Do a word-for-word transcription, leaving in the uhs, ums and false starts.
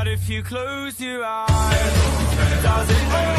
But if you close your eyes, does it hurt?